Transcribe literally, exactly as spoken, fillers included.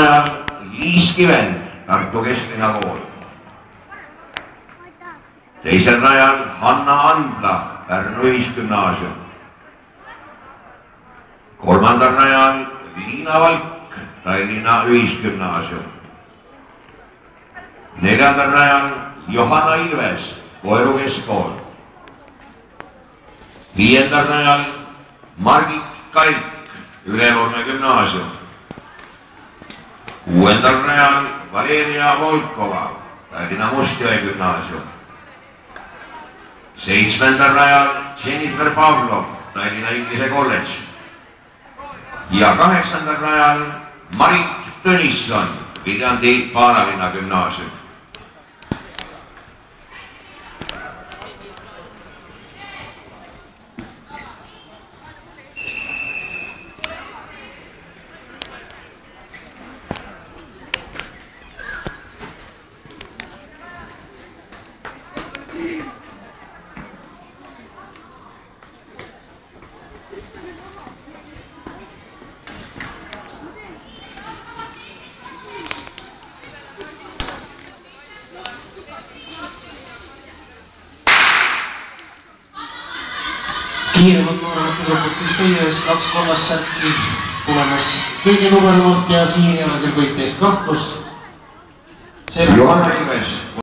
rajal Liiski vend, Tartu Kesklinna kool. Teisel rajal Hanna Andla, Pärnu Ühisgümnaasium. Kolmandal rajal Liina Valk, Tallinna Ühisgümnaasium. Neljandal rajal Johanna Ilves, Koeru keskkool. Viiendal rajal Margit Kalk, Ülenurme gümnaasium. Kuuendal rajal Valeria Volkova, Tallinna Mustjõe gümnaasium. Seitsmendal rajal Jennifer Pavlov, Tallinna Inglise kolledž. Ja kaheksandal rajal Marit Tõnisson, Viljandi Paanalinna gümnaasium. Kiirevad nooremad tüdrukud siis teie ees kaks kollast särki tulemas kõige nubedamalt ja siin ei ole küll võitjast kahtlust. Johanna Ilves.